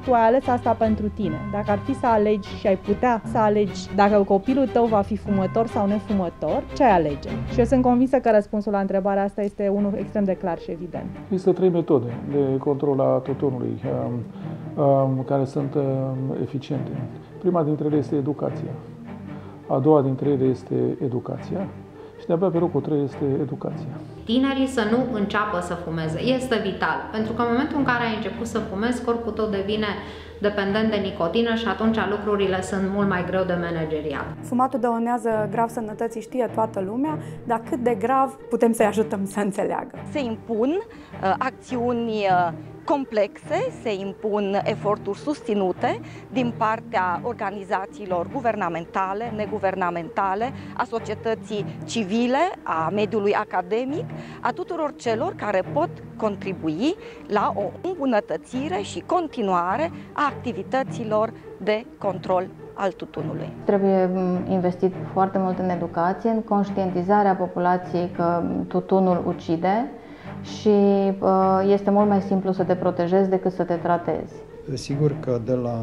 tu ai ales asta pentru tine. Dacă ar fi să alegi și ai putea să alegi dacă copilul tău va fi fumător sau nefumător, ce ai alege? Și eu sunt convinsă că răspunsul la întrebarea asta este unul extrem de clar și evident. Există 3 metode de control a tutunului care sunt eficiente. Prima dintre ele este educația. A doua dintre ele este educația. Și de-abia pe locul 3 este educația. Tinerii să nu înceapă să fumeze. Este vital, pentru că în momentul în care ai început să fumezi, corpul tău devine dependent de nicotină și atunci lucrurile sunt mult mai greu de manageriat. Fumatul dăunează grav sănătății, știe toată lumea, dar cât de grav putem să-i ajutăm să înțeleagă. Se impun acțiuni complexe, se impun eforturi susținute din partea organizațiilor guvernamentale, neguvernamentale, a societății civile, a mediului academic, a tuturor celor care pot contribui la o îmbunătățire și continuare a activităților de control al tutunului. Trebuie investit foarte mult în educație, în conștientizarea populației că tutunul ucide și este mult mai simplu să te protejezi decât să te tratezi. Sigur că de la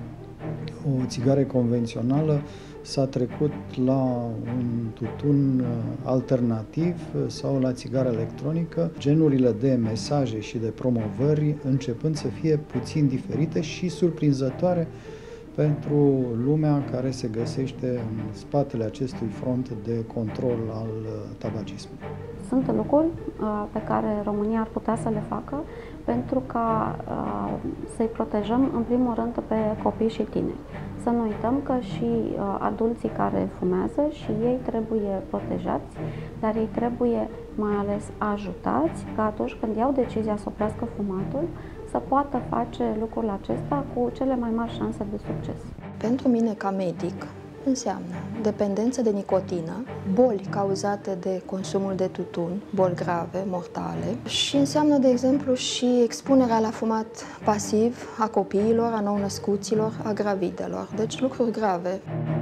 o țigară convențională s-a trecut la un tutun alternativ sau la țigară electronică, genurile de mesaje și de promovări începând să fie puțin diferite și surprinzătoare pentru lumea care se găsește în spatele acestui front de control al tabacismului. Sunt lucruri pe care România ar putea să le facă pentru ca să-i protejăm în primul rând pe copii și tineri. Să nu uităm că și adulții care fumează și ei trebuie protejați, dar ei trebuie mai ales ajutați ca atunci când iau decizia să oprească fumatul, să poată face lucrul acesta cu cele mai mari șanse de succes. Pentru mine, ca medic, înseamnă dependență de nicotină, boli cauzate de consumul de tutun, boli grave, mortale, și înseamnă, de exemplu, și expunerea la fumat pasiv a copiilor, a nou-născuților, a gravidelor. Deci lucruri grave.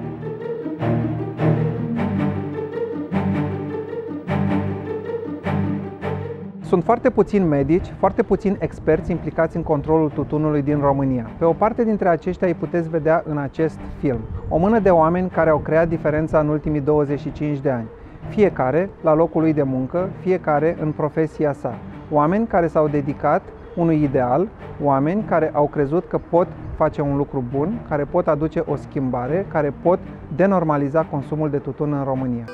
Sunt foarte puțini medici, foarte puțini experți implicați în controlul tutunului din România. Pe o parte dintre aceștia îi puteți vedea în acest film. O mână de oameni care au creat diferența în ultimii 25 de ani. Fiecare la locul lui de muncă, fiecare în profesia sa. Oameni care s-au dedicat unui ideal, oameni care au crezut că pot face un lucru bun, care pot aduce o schimbare, care pot denormaliza consumul de tutun în România.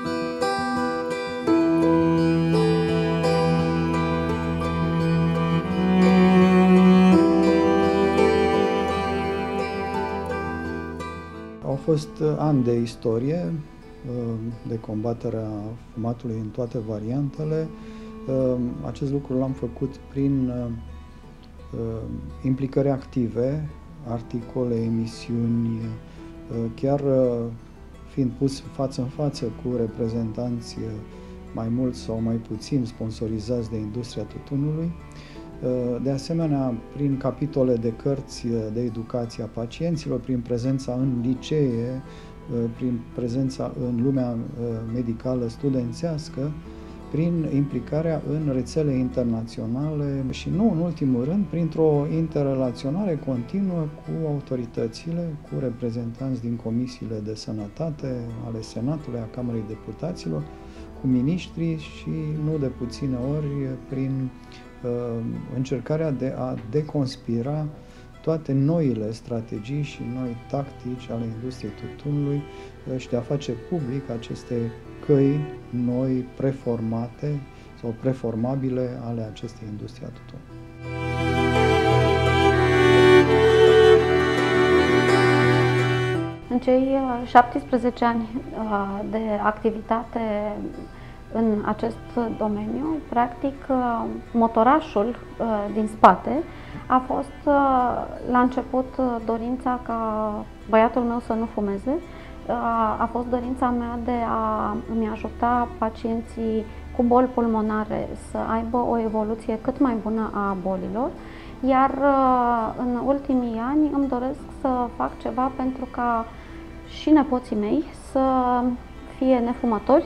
Au fost ani de istorie de combaterea fumatului în toate variantele. Acest lucru l-am făcut prin implicări active, articole, emisiuni, chiar fiind pus față în față cu reprezentanți mai mult sau mai puțin sponsorizați de industria tutunului. De asemenea, prin capitole de cărți de educație a pacienților, prin prezența în licee, prin prezența în lumea medicală studențească, prin implicarea în rețele internaționale și, nu în ultimul rând, printr-o interrelaționare continuă cu autoritățile, cu reprezentanți din comisiile de sănătate ale Senatului, a Camerei Deputaților, cu miniștrii și, nu de puține ori, prin încercarea de a deconspira toate noile strategii și noi tactici ale industriei tutunului și de a face public aceste căi noi, preformate sau preformabile ale acestei industrie a tutunului. În cei 17 ani de activitate în acest domeniu, practic, motorașul din spate a fost la început dorința ca băiatul meu să nu fumeze, a fost dorința mea de a îmi ajuta pacienții cu boli pulmonare să aibă o evoluție cât mai bună a bolilor, iar în ultimii ani îmi doresc să fac ceva pentru ca și nepoții mei să fie nefumători.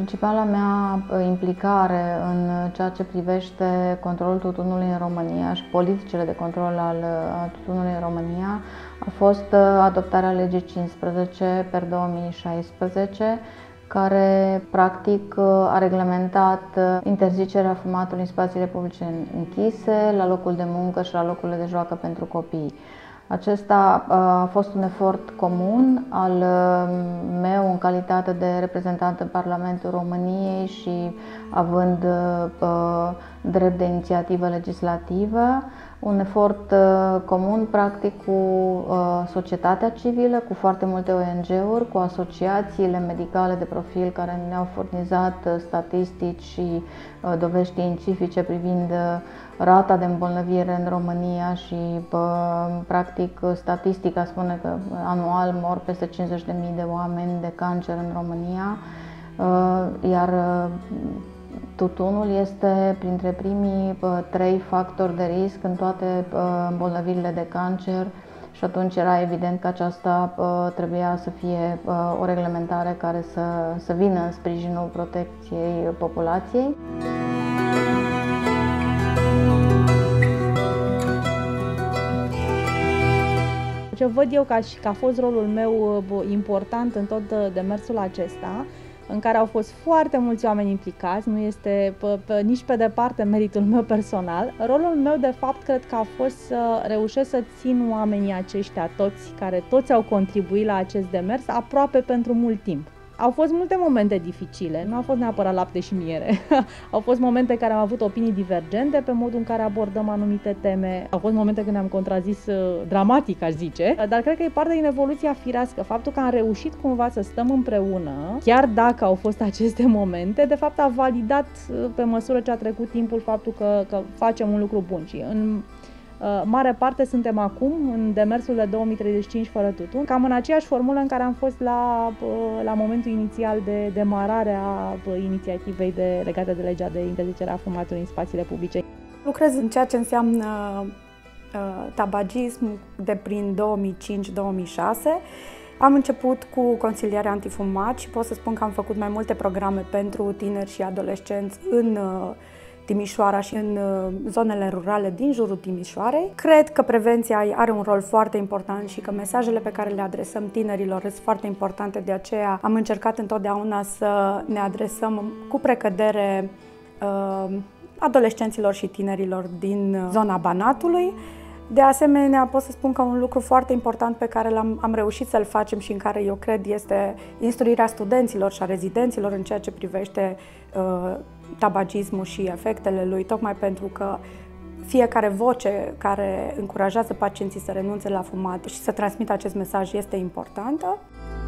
Principala mea implicare în ceea ce privește controlul tutunului în România și politicile de control al tutunului în România a fost adoptarea legii 15/2016, care practic a reglementat interzicerea fumatului în spațiile publice închise, la locul de muncă și la locurile de joacă pentru copii. Acesta a fost un efort comun al meu în calitate de reprezentant în Parlamentul României și având drept de inițiativă legislativă, un efort comun practic cu societatea civilă, cu foarte multe ONG-uri, cu asociațiile medicale de profil care ne-au furnizat statistici și dovezi științifice privind rata de îmbolnăvire în România și practic statistica spune că anual mor peste 50.000 de oameni de cancer în România, iar tutunul este printre primii 3 factori de risc în toate îmbolnăvirile de cancer și atunci era evident că aceasta trebuia să fie o reglementare care să vină în sprijinul protecției populației. Ce văd eu că a fost rolul meu important în tot demersul acesta, în care au fost foarte mulți oameni implicați, nu este nici pe departe meritul meu personal. Rolul meu, de fapt, cred că a fost să reușesc să țin oamenii aceștia care toți au contribuit la acest demers, aproape pentru mult timp. Au fost multe momente dificile, nu a fost neapărat lapte și miere. Au fost momente în care am avut opinii divergente pe modul în care abordăm anumite teme. Au fost momente când ne-am contrazis dramatic, aș zice, dar cred că e parte din evoluția firească. Faptul că am reușit cumva să stăm împreună, chiar dacă au fost aceste momente, de fapt a validat pe măsură ce a trecut timpul faptul că facem un lucru bun. Și în mare parte suntem acum în demersul de 2035 fără tutun, cam în aceeași formulă în care am fost la momentul inițial de demarare a inițiativei legate de legea de interzicere a fumatului în spațiile publice. Lucrez în ceea ce înseamnă tabagism de prin 2005-2006. Am început cu consilierea antifumat și pot să spun că am făcut mai multe programe pentru tineri și adolescenți în Timișoara și în zonele rurale din jurul Timișoarei. Cred că prevenția are un rol foarte important și că mesajele pe care le adresăm tinerilor sunt foarte importante, de aceea am încercat întotdeauna să ne adresăm cu precădere adolescenților și tinerilor din zona Banatului. De asemenea, pot să spun că un lucru foarte important pe care am reușit să-l facem și în care eu cred este instruirea studenților și a rezidenților în ceea ce privește tabagismul și efectele lui, tocmai pentru că fiecare voce care încurajează pacienții să renunțe la fumat și să transmită acest mesaj este importantă.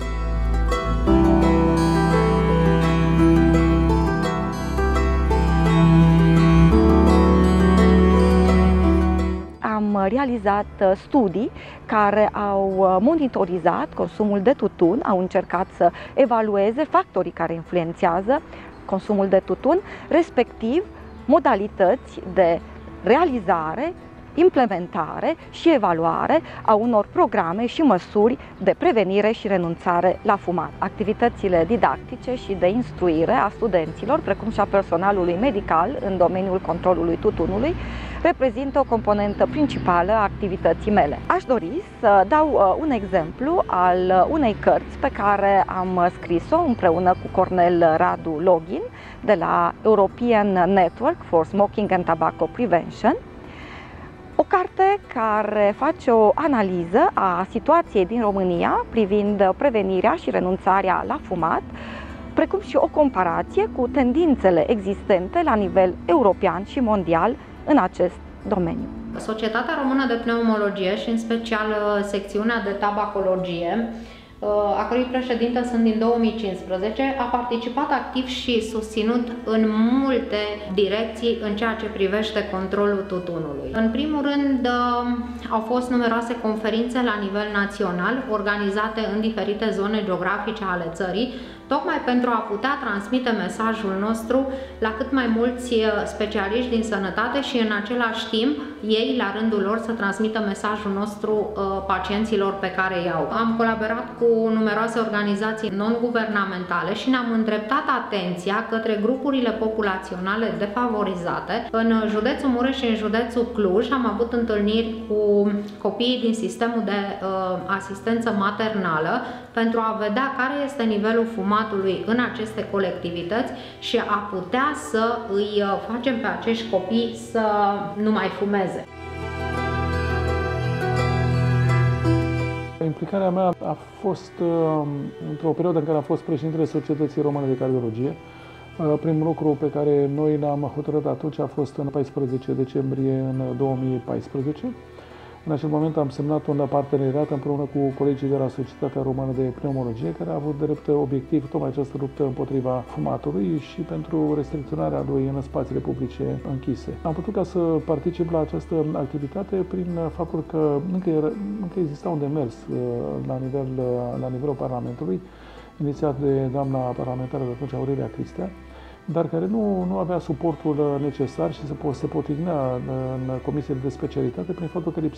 Am realizat studii care au monitorizat consumul de tutun, au încercat să evalueze factorii care influențează consumul de tutun, respectiv modalități de realizare, implementare și evaluare a unor programe și măsuri de prevenire și renunțare la fumat. Activitățile didactice și de instruire a studenților, precum și a personalului medical în domeniul controlului tutunului, reprezintă o componentă principală a activității mele. Aș dori să dau un exemplu al unei cărți pe care am scris-o împreună cu Cornel Radu Login de la European Network for Smoking and Tobacco Prevention. O carte care face o analiză a situației din România privind prevenirea și renunțarea la fumat, precum și o comparație cu tendințele existente la nivel european și mondial în acest domeniu. Societatea Română de Pneumologie și în special secțiunea de tabacologie, a cărui președinte sunt din 2015, a participat activ și susținut în multe direcții în ceea ce privește controlul tutunului. În primul rând, au fost numeroase conferințe la nivel național, organizate în diferite zone geografice ale țării, tocmai pentru a putea transmite mesajul nostru la cât mai mulți specialiști din sănătate și în același timp ei, la rândul lor, să transmită mesajul nostru pacienților pe care îi au. Am colaborat cu numeroase organizații non-guvernamentale și ne-am îndreptat atenția către grupurile populaționale defavorizate. În județul Mureș și în județul Cluj am avut întâlniri cu copiii din sistemul de asistență maternală pentru a vedea care este nivelul fumatului în aceste colectivități și a putea să îi facem pe acești copii să nu mai fumeze. Implicarea mea a fost într-o perioadă în care am fost președintele Societății Române de Cardiologie. Primul lucru pe care noi l-am hotărât atunci a fost în 14 decembrie în 2014. În acel moment am semnat un parteneriat împreună cu colegii de la Societatea Română de Pneumologie, care a avut drept obiectiv tocmai această luptă împotriva fumatului și pentru restricționarea lui în spațiile publice închise. Am putut ca să particip la această activitate prin faptul că încă exista un demers la nivelul Parlamentului, inițiat de doamna parlamentară de atunci, Aurelia Cristea, dar care nu avea suportul necesar și se potignea în comisiile de specialitate prin faptul că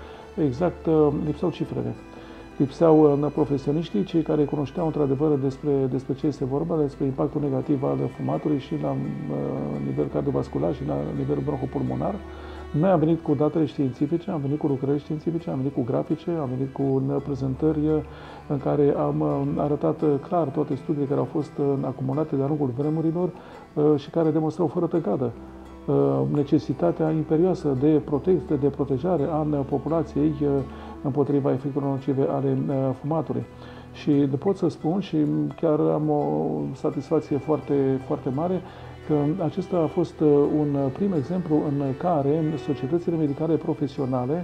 lipseau cifrele. Lipseau profesioniștii, cei care cunoșteau într-adevăr despre ce este vorba, despre impactul negativ al fumatului și la nivel cardiovascular și la nivel bronhopulmonar. Noi am venit cu datele științifice, am venit cu lucrări științifice, am venit cu grafice, am venit cu prezentări în care am arătat clar toate studiile care au fost acumulate de-a lungul vremurilor și care demonstrau fără tăgadă necesitatea imperioasă de protecție, de protejare a populației împotriva efectelor nocive ale fumatului. Și pot să spun, și chiar am o satisfacție foarte, foarte mare, că acesta a fost un prim exemplu în care societățile medicale profesionale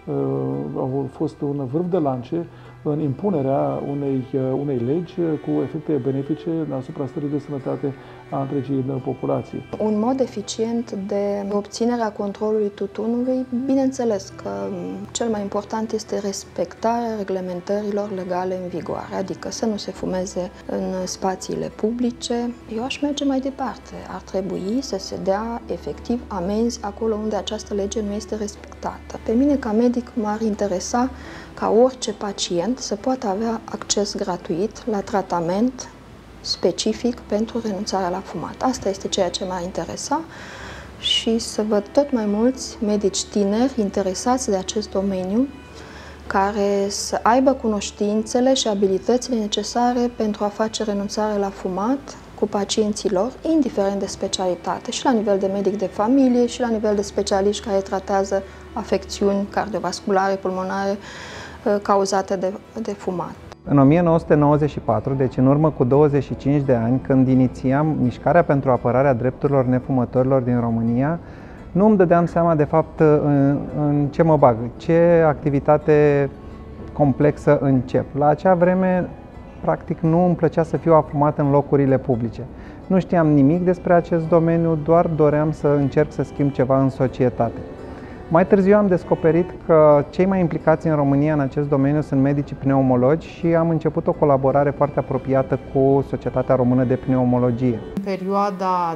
au fost un vârf de lance în impunerea unei legi cu efecte benefice asupra stării de sănătate a întregii populații. Un mod eficient de obținerea controlului tutunului, bineînțeles că cel mai important este respectarea reglementărilor legale în vigoare, adică să nu se fumeze în spațiile publice. Eu aș merge mai departe. Ar trebui să se dea efectiv amenzi acolo unde această lege nu este respectată. Pe mine, ca medic, m-ar interesa ca orice pacient să poată avea acces gratuit la tratament specific pentru renunțarea la fumat. Asta este ceea ce m-ar interesa și să văd tot mai mulți medici tineri interesați de acest domeniu, care să aibă cunoștințele și abilitățile necesare pentru a face renunțare la fumat cu pacienții lor, indiferent de specialitate, și la nivel de medic de familie și la nivel de specialiști care tratează afecțiuni cardiovasculare, pulmonare, cauzate de fumat. În 1994, deci în urmă cu 25 de ani, când inițiam mișcarea pentru apărarea drepturilor nefumătorilor din România, nu îmi dădeam seama de fapt în ce mă bag, ce activitate complexă încep. La acea vreme, practic, nu îmi plăcea să fiu afumat în locurile publice. Nu știam nimic despre acest domeniu, doar doream să încerc să schimb ceva în societate. Mai târziu am descoperit că cei mai implicați în România în acest domeniu sunt medicii pneumologi și am început o colaborare foarte apropiată cu Societatea Română de Pneumologie. În perioada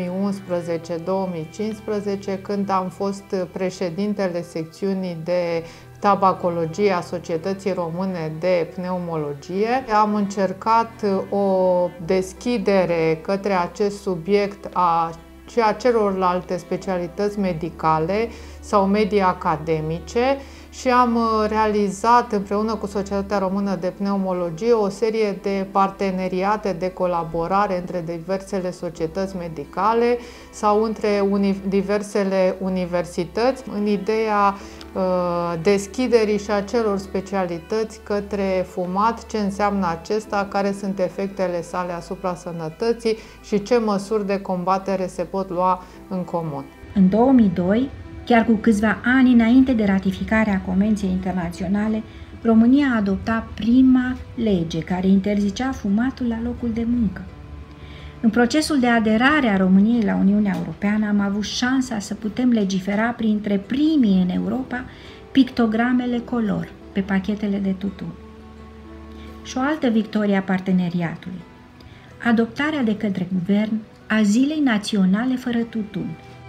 2011-2015, când am fost președintele secțiunii de tabacologie a Societății Române de Pneumologie, am încercat o deschidere către acest subiect și a celorlalte specialități medicale sau medii academice și am realizat împreună cu Societatea Română de Pneumologie o serie de parteneriate de colaborare între diversele societăți medicale sau între diversele universități în ideea deschiderii și a celor specialități către fumat, ce înseamnă acesta, care sunt efectele sale asupra sănătății și ce măsuri de combatere se pot lua în comun. În 2002, chiar cu câțiva ani înainte de ratificarea Convenției Internaționale, România a adoptat prima lege care interzicea fumatul la locul de muncă. În procesul de aderare a României la Uniunea Europeană am avut șansa să putem legifera printre primii în Europa pictogramele color pe pachetele de tutun. Și o altă victorie a parteneriatului. adoptarea de către guvern a Zilei Naționale fără tutun.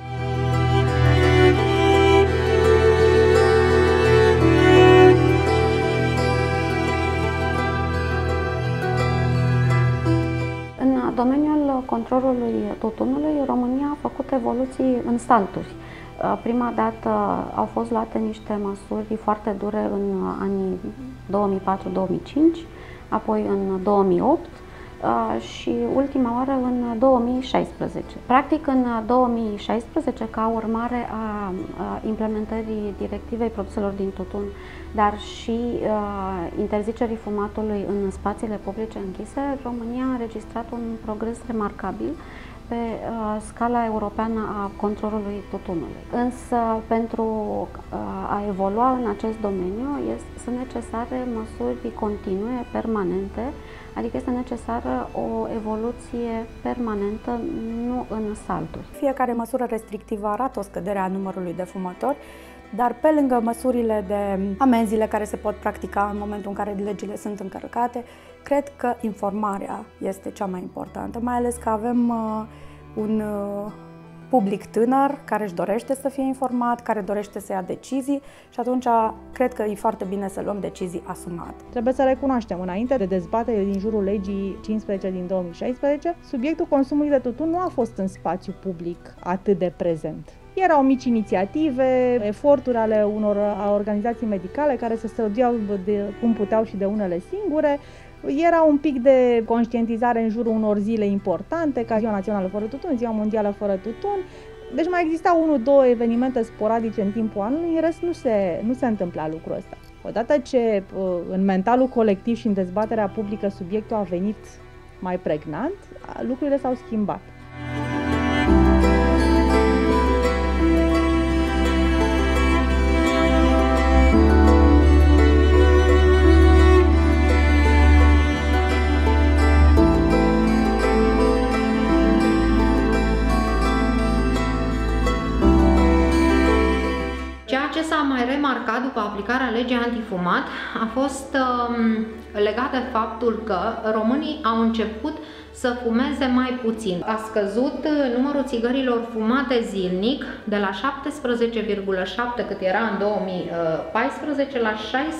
În domeniul controlului tutunului, România a făcut evoluții în salturi. Prima dată au fost luate niște măsuri foarte dure în anii 2004-2005, apoi în 2008 și ultima oară în 2016. Practic în 2016, ca urmare a implementării directivei produselor din tutun, dar și interzicerii fumatului în spațiile publice închise, România a înregistrat un progres remarcabil pe scala europeană a controlului tutunului. Însă, pentru a evolua în acest domeniu, sunt necesare măsuri continue, permanente, adică este necesară o evoluție permanentă, nu în salturi. Fiecare măsură restrictivă arată o scădere a numărului de fumători, dar pe lângă măsurile de amenziile care se pot practica în momentul în care legile sunt încărcate, cred că informarea este cea mai importantă, mai ales că avem un public tânăr care își dorește să fie informat, care dorește să ia decizii și atunci cred că e foarte bine să luăm decizii asumate. Trebuie să recunoaștem, înainte de dezbatere din jurul legii 15 din 2016, subiectul consumului de tutun nu a fost în spațiu public atât de prezent. Erau mici inițiative, eforturi ale unor organizații medicale care se străduiau de cum puteau și de unele singure. Era un pic de conștientizare în jurul unor zile importante, ca Ziua Națională fără tutun, Ziua Mondială fără tutun. Deci mai existau 1-2 evenimente sporadice în timpul anului, în rest nu se întâmpla lucrul ăsta. Odată ce în mentalul colectiv și în dezbaterea publică subiectul a venit mai pregnant, lucrurile s-au schimbat. Ceea ce s-a mai remarcat după aplicarea legii antifumat a fost legat de faptul că românii au început să fumeze mai puțin. A scăzut numărul țigărilor fumate zilnic de la 17,7 cât era în 2014 la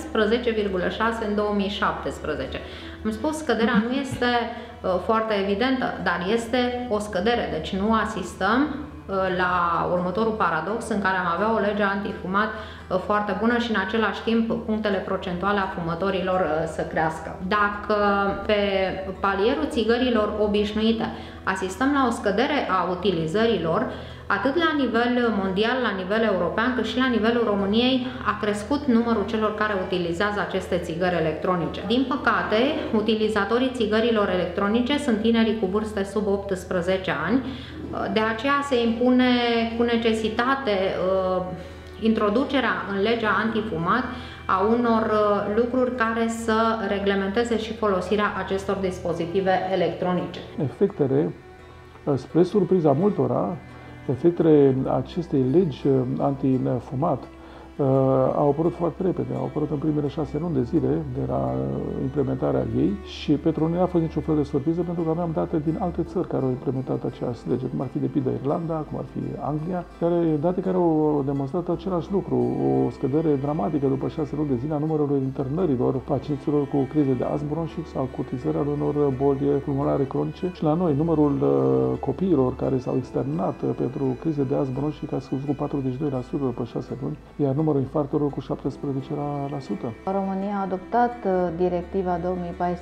16,6 în 2017. Am spus, scăderea nu este foarte evidentă, dar este o scădere, deci nu asistăm la următorul paradox în care am avea o lege antifumat foarte bună și în același timp punctele procentuale a fumătorilor să crească. Dacă pe palierul țigărilor obișnuite asistăm la o scădere a utilizărilor, atât la nivel mondial, la nivel european, cât și la nivelul României a crescut numărul celor care utilizează aceste țigări electronice. Din păcate, utilizatorii țigărilor electronice sunt tinerii cu vârste sub 18 ani, de aceea se impune cu necesitate introducerea în legea antifumat a unor lucruri care să reglementeze și folosirea acestor dispozitive electronice. Efectele, spre surpriza multora, efectele acestei legi antifumat au apărut foarte repede, au apărut în primele 6 luni de zile de la implementarea ei și pentru noi n-a fost niciun fel de surpriză pentru că aveam date din alte țări care au implementat această lege, cum ar fi de pildă Irlanda, cum ar fi Anglia, date care au demonstrat același lucru, o scădere dramatică după 6 luni de zile a numărului internărilor pacienților cu crize de astm bronșic sau cu utilizarea unor boli pulmonare cronice și la noi numărul copiilor care s-au externat pentru crize de astm bronșic a scăzut cu 42% după 6 luni, iar numărul infarctelor cu 17%. România a adoptat directiva 2014/40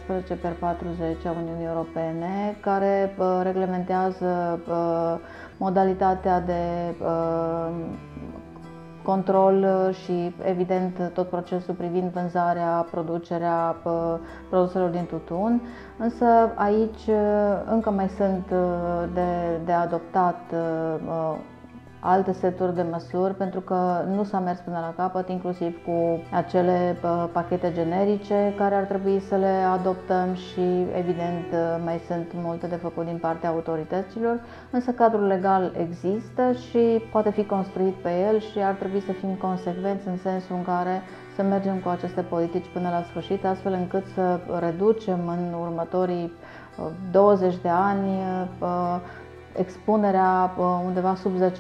a Uniunii Europene, care reglementează modalitatea de control și, evident, tot procesul privind vânzarea, producerea produselor din tutun, însă aici încă mai sunt de adoptat alte seturi de măsuri, pentru că nu s-a mers până la capăt, inclusiv cu acele pachete generice care ar trebui să le adoptăm și, evident, mai sunt multe de făcut din partea autorităților, însă cadrul legal există și poate fi construit pe el și ar trebui să fim consecvenți în sensul în care să mergem cu aceste politici până la sfârșit, astfel încât să reducem în următorii 20 de ani expunerea undeva sub 10%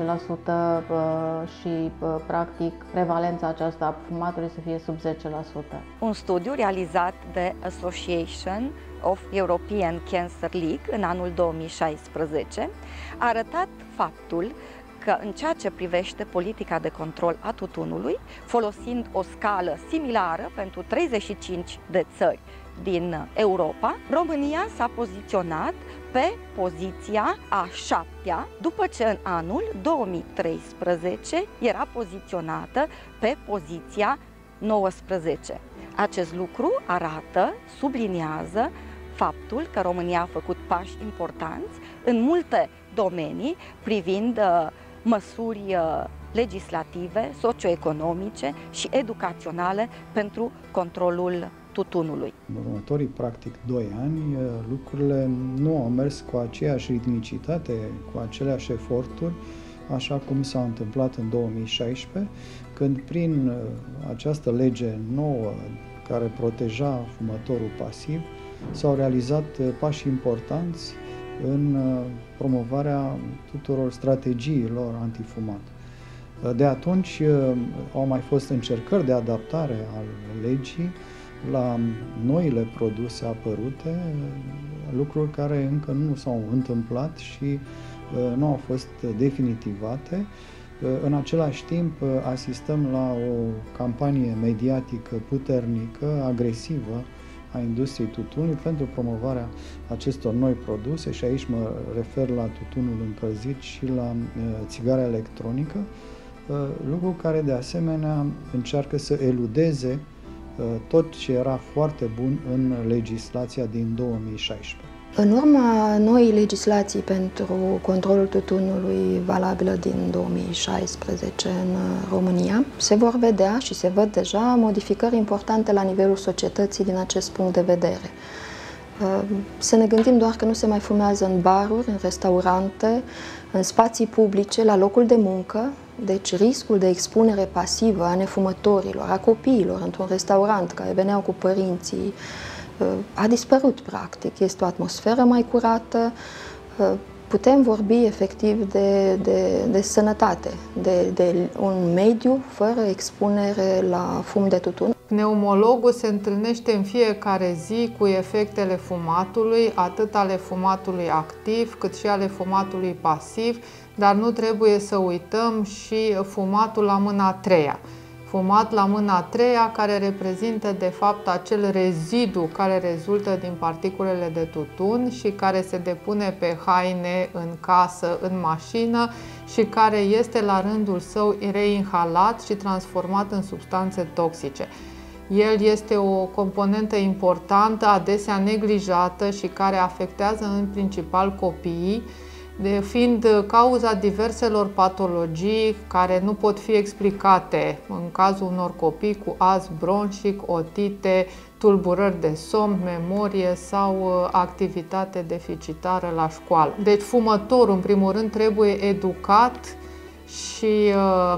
și practic prevalența aceasta a fumatului să fie sub 10%. Un studiu realizat de Association of European Cancer League în anul 2016 a arătat faptul că în ceea ce privește politica de control a tutunului, folosind o scală similară pentru 35 de țări din Europa, România s-a poziționat pe poziția a 7-a, după ce în anul 2013 era poziționată pe poziția 19. Acest lucru arată, subliniază faptul că România a făcut pași importanți în multe domenii privind măsuri legislative, socioeconomice și educaționale pentru controlul tutunului. În următorii, practic, 2 ani, lucrurile nu au mers cu aceeași ritmicitate, cu aceleași eforturi, așa cum s-a întâmplat în 2016, când prin această lege nouă care proteja fumătorul pasiv, s-au realizat pași importanți în promovarea tuturor strategiilor antifumat. De atunci au mai fost încercări de adaptare al legii la noile produse apărute, lucruri care încă nu s-au întâmplat și nu au fost definitivate. În același timp asistăm la o campanie mediatică puternică, agresivă, a industriei tutunului pentru promovarea acestor noi produse și aici mă refer la tutunul încălzit și la țigara electronică, lucru care de asemenea încearcă să eludeze tot ce era foarte bun în legislația din 2016. În urma noii legislații pentru controlul tutunului valabilă din 2016 în România, se vor vedea și se văd deja modificări importante la nivelul societății din acest punct de vedere. Să ne gândim doar că nu se mai fumează în baruri, în restaurante, în spații publice, la locul de muncă, deci riscul de expunere pasivă a nefumătorilor, a copiilor într-un restaurant care veneau cu părinții, a dispărut practic. Este o atmosferă mai curată, putem vorbi efectiv de sănătate, de un mediu fără expunere la fum de tutun. Pneumologul se întâlnește în fiecare zi cu efectele fumatului, atât ale fumatului activ, cât și ale fumatului pasiv, dar nu trebuie să uităm și fumatul la mâna a treia. Fumat la mâna a treia, care reprezintă de fapt acel rezidu care rezultă din particulele de tutun și care se depune pe haine, în casă, în mașină și care este la rândul său reinhalat și transformat în substanțe toxice. El este o componentă importantă, adesea neglijată și care afectează în principal copiii, fiind cauza diverselor patologii care nu pot fi explicate în cazul unor copii cu astm bronșic, otite, tulburări de somn, memorie sau activitate deficitară la școală. Deci fumătorul, în primul rând, trebuie educat și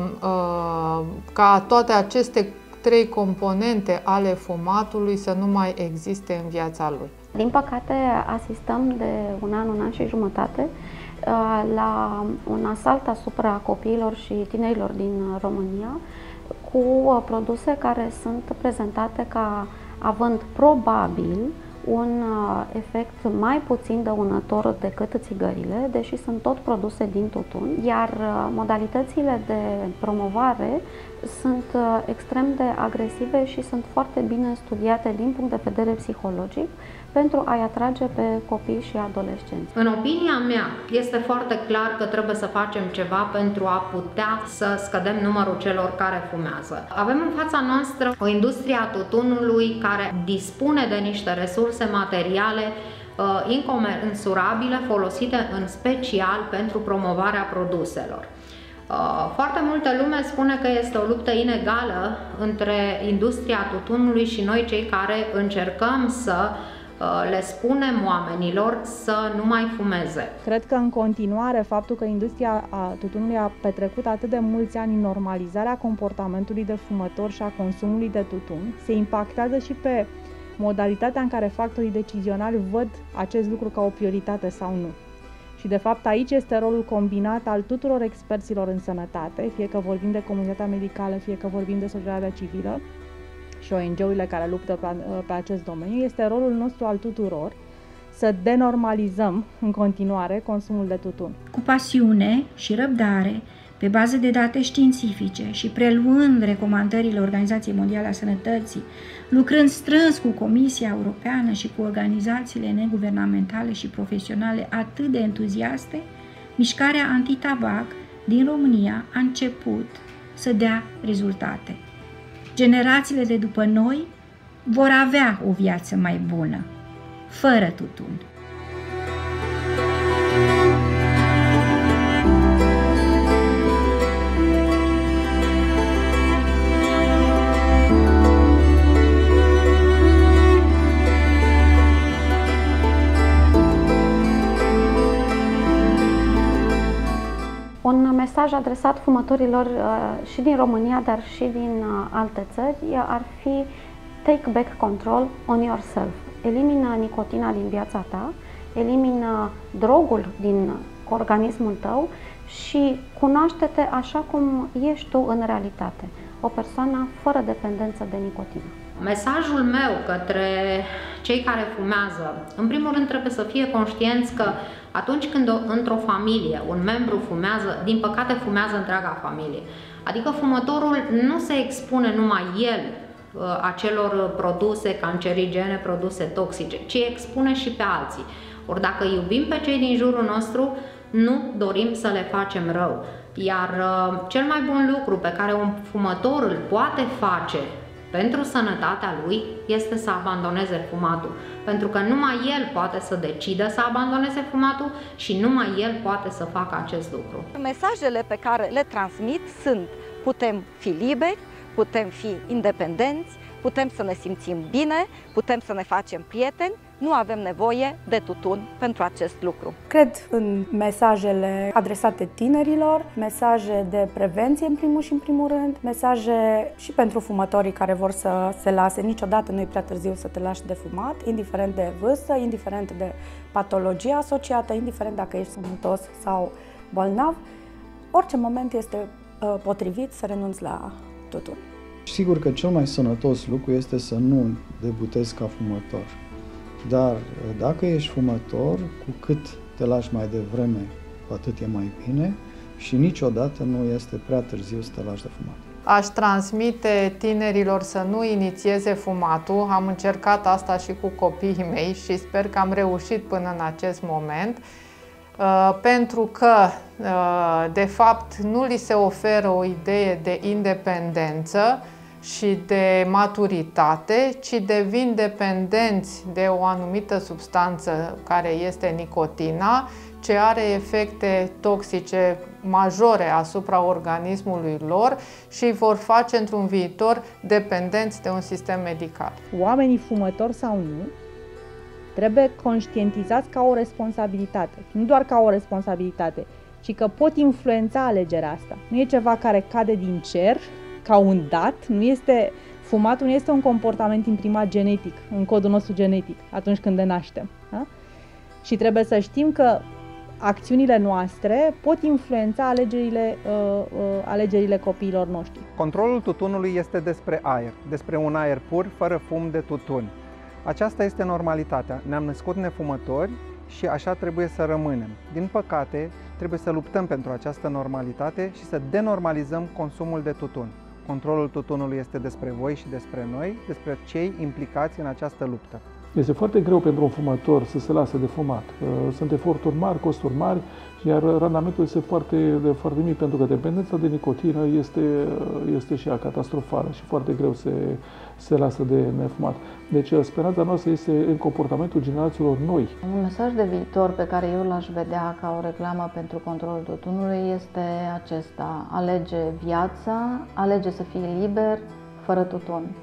ca toate aceste 3 componente ale fumatului să nu mai existe în viața lui. Din păcate, asistăm de un an și jumătate la un asalt asupra copiilor și tinerilor din România cu produse care sunt prezentate ca având probabil un efect mai puțin dăunător decât țigările, deși sunt tot produse din tutun, iar modalitățile de promovare sunt extrem de agresive și sunt foarte bine studiate din punct de vedere psihologic pentru a-i atrage pe copii și adolescenți. În opinia mea, este foarte clar că trebuie să facem ceva pentru a putea să scădem numărul celor care fumează. Avem în fața noastră o industrie a tutunului care dispune de niște resurse materiale incomensurabile, folosite în special pentru promovarea produselor. Foarte multă lume spune că este o luptă inegală între industria tutunului și noi, cei care încercăm să le spunem oamenilor să nu mai fumeze. Cred că în continuare faptul că industria tutunului a petrecut atât de mulți ani în normalizarea comportamentului de fumător și a consumului de tutun se impactează și pe modalitatea în care factorii decizionali văd acest lucru ca o prioritate sau nu. Și de fapt aici este rolul combinat al tuturor experților în sănătate, fie că vorbim de comunitatea medicală, fie că vorbim de societatea civilă și ONG-urile care luptă pe acest domeniu. Este rolul nostru al tuturor să denormalizăm în continuare consumul de tutun. Cu pasiune și răbdare, pe bază de date științifice și preluând recomandările Organizației Mondiale a Sănătății, lucrând strâns cu Comisia Europeană și cu organizațiile neguvernamentale și profesionale atât de entuziaste, mișcarea anti-tabac din România a început să dea rezultate. Generațiile de după noi vor avea o viață mai bună, fără tutun. Un mesaj adresat fumătorilor și din România, dar și din alte țări, ar fi take back control on yourself. Elimină nicotina din viața ta, elimină drogul din organismul tău și cunoaște-te așa cum ești tu în realitate, o persoană fără dependență de nicotină. Mesajul meu către cei care fumează, în primul rând trebuie să fie conștienți că atunci când într-o familie un membru fumează, din păcate fumează întreaga familie. Adică fumătorul nu se expune numai el acelor produse cancerigene, produse toxice, ci expune și pe alții. Ori dacă iubim pe cei din jurul nostru, nu dorim să le facem rău. Iar cel mai bun lucru pe care un fumător îl poate face pentru sănătatea lui este să abandoneze fumatul, pentru că numai el poate să decidă să abandoneze fumatul și numai el poate să facă acest lucru. Mesajele pe care le transmit sunt: putem fi liberi, putem fi independenți, putem să ne simțim bine, putem să ne facem prieteni, nu avem nevoie de tutun pentru acest lucru. Cred în mesajele adresate tinerilor, mesaje de prevenție în primul și în primul rând, mesaje și pentru fumătorii care vor să se lase. Niciodată nu e prea târziu să te lași de fumat, indiferent de vârstă, indiferent de patologia asociată, indiferent dacă ești sănătos sau bolnav. Orice moment este potrivit să renunți la tutun. Sigur că cel mai sănătos lucru este să nu debutezi ca fumător. Dar dacă ești fumător, cu cât te lași mai devreme, cu atât e mai bine și niciodată nu este prea târziu să te lași de fumat. Aș transmite tinerilor să nu inițieze fumatul. Am încercat asta și cu copiii mei și sper că am reușit până în acest moment. Pentru că, de fapt, nu li se oferă o idee de independență și de maturitate, ci devin dependenți de o anumită substanță care este nicotina, ce are efecte toxice majore asupra organismului lor și îi vor face într-un viitor dependenți de un sistem medical. Oamenii fumători sau nu, trebuie conștientizați ca o responsabilitate. Nu doar ca o responsabilitate, ci că pot influența alegerea asta. Nu e ceva care cade din cer, ca un dat, fumatul nu este un comportament imprimat genetic, în codul nostru genetic, atunci când ne naștem. Da? Și trebuie să știm că acțiunile noastre pot influența alegerile copiilor noștri. Controlul tutunului este despre aer, despre un aer pur, fără fum de tutun. Aceasta este normalitatea. Ne-am născut nefumători și așa trebuie să rămânem. Din păcate, trebuie să luptăm pentru această normalitate și să denormalizăm consumul de tutun. Controlul tutunului este despre voi și despre noi, despre cei implicați în această luptă. Este foarte greu pentru un fumător să se lase de fumat. Sunt eforturi mari, costuri mari, iar randamentul este foarte mic, pentru că dependența de nicotină este și ea catastrofală și foarte greu se lasă de nefumat. Deci speranța noastră este în comportamentul generațiilor noi. Un mesaj de viitor pe care eu l-aș vedea ca o reclamă pentru controlul tutunului este acesta: alege viața, alege să fii liber, fără tutun.